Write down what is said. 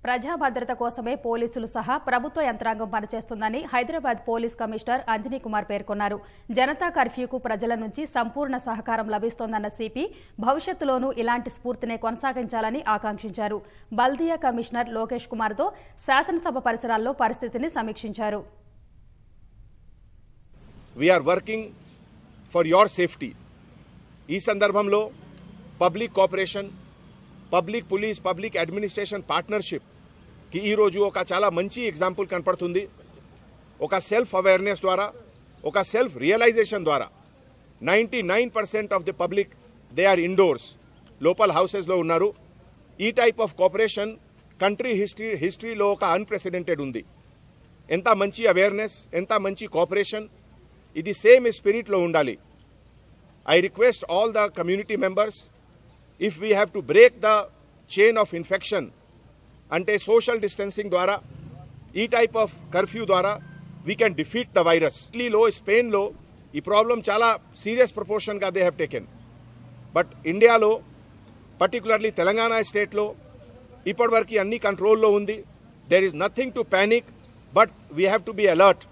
ప్రజా భద్రత కోసమే పోలీసులు సహా ప్రభుత్వ యంత్రాంగం పనిచేస్తుందని హైదరాబాద్ పోలీస్ కమిషనర్ అంజనీ కుమార్ పేర్కొన్నారు. జనతా కర్ఫ్యూకు ప్రజల నుంచి సంపూర్ణ సహకారం లభిస్తోందన్న సిపి భవిష్యత్తులోనూ ఇలాంటి స్ఫూర్తినే కొనసాగించాలని ఆకాంక్షించారు. బల్దియా కమిషనర్ లోకేష్ కుమార్తో శాసనసభ పరిసరాల్లో పరిస్థితిని సమీక్షించారు. We are working for your safety. ఈ సందర్భంలో public cooperation, public police, public administration partnership కి ఈ రోజు ఒక చాలా మంచి ఎగ్జాంపుల్ కనపడుతుంది. ఒక సెల్ఫ్ అవేర్నెస్ ద్వారా, ఒక సెల్ఫ్ రియలైజేషన్ ద్వారా 99% of the public they are indoors, లోపల్ హౌసెస్లో ఉన్నారు. ఈ టైప్ ఆఫ్ కోఆపరేషన్ కంట్రీ హిస్టరీలో ఒక అన్ప్రెసిడెంటెడ్ ఉంది. ఎంత మంచి అవేర్నెస్, ఎంత మంచి కోఆపరేషన్, ఇది సేమ్ స్పిరిట్లో ఉండాలి. I request all the community members, if we have to break the chain of infection ante social distancing dwara, ee type of curfew dwara we can defeat the virus. Lo Spain lo ee problem chala serious proportion ga they have taken, but India lo, particularly Telangana state lo ippadi variki anni control lo undi. There is nothing to panic, but we have to be alert.